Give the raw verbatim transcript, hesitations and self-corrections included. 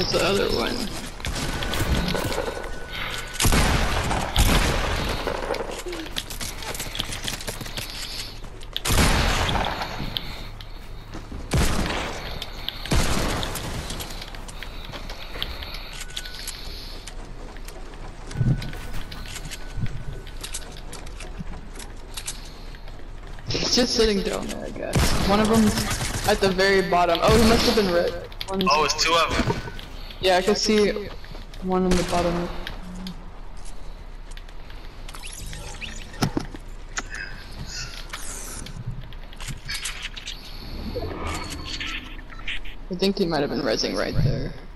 Where's the other one? He's just sitting down there, I guess. One of them's at the very bottom. Oh, he must have been red. One's Oh, it's two of them. yeah, I can see one on the bottom. I think he might have been rezzing right there.